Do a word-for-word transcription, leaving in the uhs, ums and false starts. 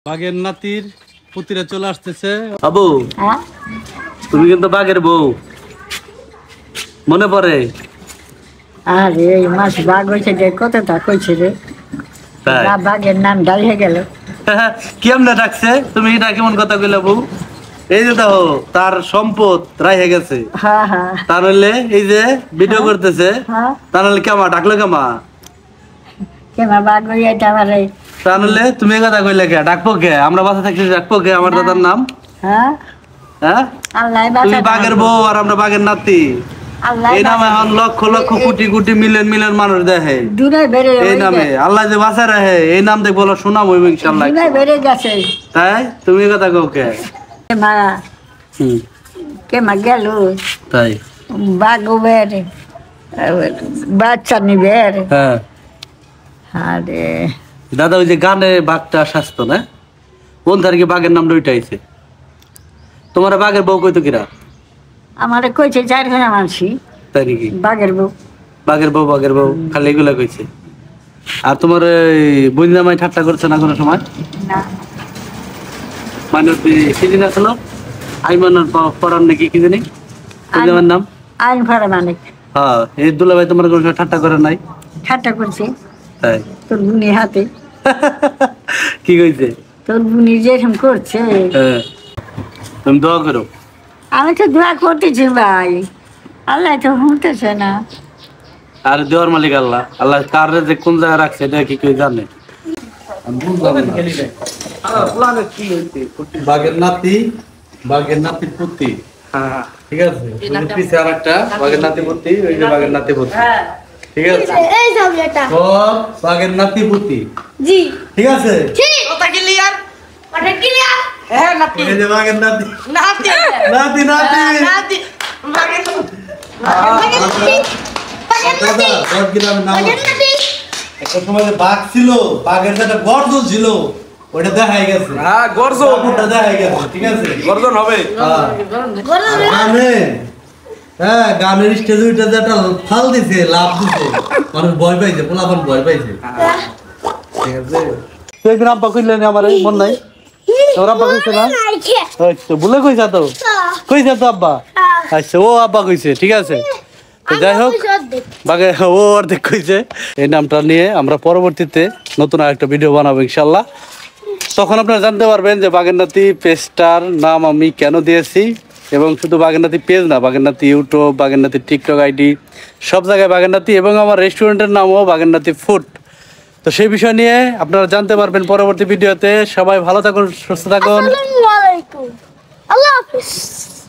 বাগের নাতির পুতিরা চলে আসতেছে। আবু তুমি কিন্তু বাঘের বউ মনে পড়ে? আরে এই মাছ বাঘ হয়েছে যে কতটা কইছে রে, তাই বাঘের নাম ডাইহে গেল। কেমনে ডাকছে? তুমি এটা কেমন কথা কইলা বউ? এই যে দেখো তার সম্পদ রাইহে গেছে, হ্যাঁ হ্যাঁ তার হলে এই যে ভিডিও করতেছে, হ্যাঁ তার হলে কেমা ডাকলো কেমা? কেমা বাঘ হইয়া তারপরে তার হলে তুমি কথা কইলে কে? ডাকবো কে? আমরা বাসা থাকতে ডাকবো কে আমার দাদার নাম? হ্যাঁ হ্যাঁ আল্লাহ তুমি বাঘের বউ আর আমরা বাঘের নাতি। আল্লাহ এই নামে এখন লক্ষ লক্ষ কোটি কোটি মিলিয়ন মিলিয়ন মানুষ দেখে দূরে বেড়ে এই নামে। আল্লাহ যে বাঁচা রাখে এই নাম দেখে বলো সুনাম হইব ইনশাআল্লাহ। দূরে বেড়ে গেছে। তাই তুমি কথা কও কে? মা হুম কেমা গেল তাই বাঘ বের বাচ্চা নিবের। হ্যাঁ আরে দাদা ওই যে গানে বাঘটা স্বাস্থ্য না কোন তারিখে বাঘের নামটা ওইটাইছে? তোমার বাঘের বউ কইতো কিরা? আমারে কইছে চারখানা মানসি তাই নাকি? বাঘের বউ বাঘের বউ বাঘের বউ খালি এগুলা কইছে। আর তোমার বন্যামাই ঠাট্টা করছে না কোনো সময়? না মানে সেদিন আসলো আইমানের পড়ার নাকি কি জানি বন্যামার নাম? আইন ফাড়া মানে হ্যাঁ এই দুলাভাই তোমার কোনো সময় ঠাট্টা করে নাই? ঠাট্টা করছে তাই তোর বুনি হাতে, কি কইছে? তোর বুনি যেরকম করছে। হ্যাঁ তুমি দোয়া করো। আমি তো দোয়া করতেছি ভাই, আল্লাহ তো শুনতেছে না। আর দেওয়ার মালিক আল্লাহ। আল্লাহ কার যে কোন জায়গায় রাখছে এটা কি কেউ জানে? বাঘের নাতি বাঘের নাতির পুতি, ঠিক আছে? পিছে আর একটা বাঘের নাতি পুতি, ওই যে বাঘের নাতি পুতি, ঠিক আছে? এই সাবজেক্টটা সব বাঘের নাতি পুতি, জি ঠিক আছে? ঠিক ওটা ক্লিয়ার ওটা ক্লিয়ার হ্যাঁ নাতি এই যে বাঘের নাতি নাতি নাতি নাতি নাতি বাগের দাদা দশ গ্রামের নাম বাগের নাতি একটা সময় যে বাঘ ছিল, বাঘের যেটা গর্জন ছিল ওটা দেখাই গেছে। হ্যাঁ গর্জন ওটা দেখাই গেছে, ঠিক আছে? গর্জন হবে। হ্যাঁ গরম আর গানে হ্যাঁ গানের স্টেজে ওইটা যে একটা ফাল দিছে, লাভ দিছে, মানুষ ভয় পাইছে, পোলাপান ভয় পাইছে, ঠিক আছে? তুই গ্রাম পা কইলে না আমার মন নাই? তোর আব্বা কইছে না? আচ্ছা বলে কইছা তো? কইছা তো আব্বা? আচ্ছা ও আব্বা কইছে, ঠিক আছে? তো যাই হোক বাগে ও অর্ধেক কইছে। এই নামটা নিয়ে আমরা পরবর্তীতে নতুন আরেকটা ভিডিও বানাবো ইনশাল্লাহ। তখন আপনারা জানতে পারবেন যে বাঘের নাতি পেজটার নাম আমি কেন দিয়েছি, এবং শুধু বাঘের নাতি পেজ না, বাঘের নাতি ইউটিউব, বাঘের নাতি টিকটক আইডি, সব জায়গায় বাঘের নাতি, এবং আমার রেস্টুরেন্টের নামও বাঘের নাতি ফুড। তো সেই বিষয় নিয়ে আপনারা জানতে পারবেন পরবর্তী ভিডিওতে। সবাই ভালো থাকুন, সুস্থ থাকুন। আসসালামু আলাইকুম, আল্লাহ হাফেজ।